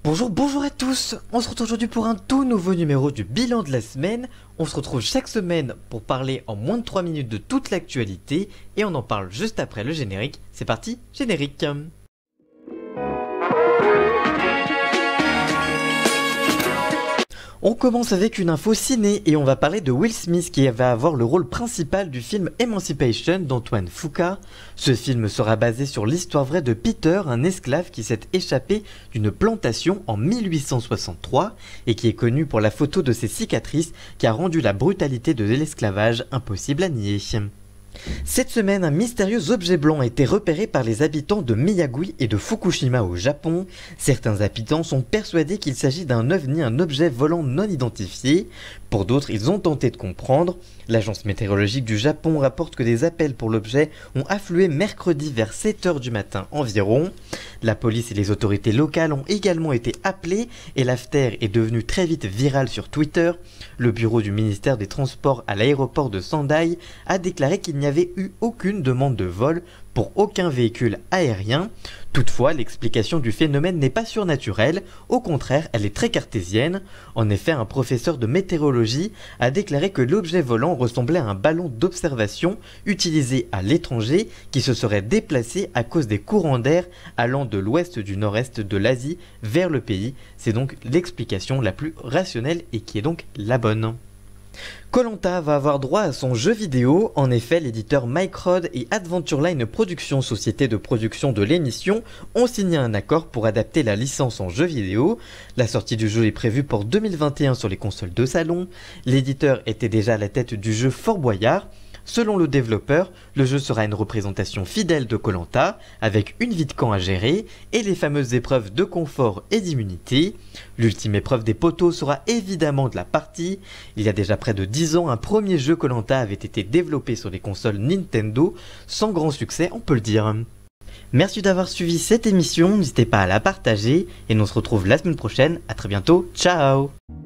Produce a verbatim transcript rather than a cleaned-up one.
Bonjour, bonjour à tous. On se retrouve aujourd'hui pour un tout nouveau numéro du bilan de la semaine. On se retrouve chaque semaine pour parler en moins de trois minutes de toute l'actualité et on en parle juste après le générique. C'est parti, générique. On commence avec une info ciné et on va parler de Will Smith qui va avoir le rôle principal du film Emancipation d'Antoine Fuqua. Ce film sera basé sur l'histoire vraie de Peter, un esclave qui s'est échappé d'une plantation en mille huit cent soixante-trois et qui est connu pour la photo de ses cicatrices qui a rendu la brutalité de l'esclavage impossible à nier. Cette semaine, un mystérieux objet blanc a été repéré par les habitants de Miyagi et de Fukushima au Japon. Certains habitants sont persuadés qu'il s'agit d'un ovni, un objet volant non identifié. Pour d'autres, ils ont tenté de comprendre. L'agence météorologique du Japon rapporte que des appels pour l'objet ont afflué mercredi vers sept heures du matin environ. La police et les autorités locales ont également été appelées et l'affaire est devenue très vite virale sur Twitter. Le bureau du ministère des Transports à l'aéroport de Sendai a déclaré qu'il n'y avait eu aucune demande de vol pour aucun véhicule aérien. Toutefois, l'explication du phénomène n'est pas surnaturelle, au contraire, elle est très cartésienne. En effet, un professeur de météorologie a déclaré que l'objet volant ressemblait à un ballon d'observation utilisé à l'étranger qui se serait déplacé à cause des courants d'air allant de l'ouest du nord-est de l'Asie vers le pays. C'est donc l'explication la plus rationnelle et qui est donc la bonne. koh Lanta va avoir droit à son jeu vidéo. En effet, l'éditeur Microd et Adventure Line Productions, société de production de l'émission, ont signé un accord pour adapter la licence en jeu vidéo. La sortie du jeu est prévue pour deux mille vingt et un sur les consoles de salon. L'éditeur était déjà à la tête du jeu Fort Boyard. Selon le développeur, le jeu sera une représentation fidèle de koh Lanta, avec une vie de camp à gérer et les fameuses épreuves de confort et d'immunité. L'ultime épreuve des poteaux sera évidemment de la partie. Il y a déjà près de dix ans, un premier jeu koh Lanta avait été développé sur les consoles Nintendo, sans grand succès on peut le dire. Merci d'avoir suivi cette émission, n'hésitez pas à la partager et nous on se retrouve la semaine prochaine, à très bientôt, ciao.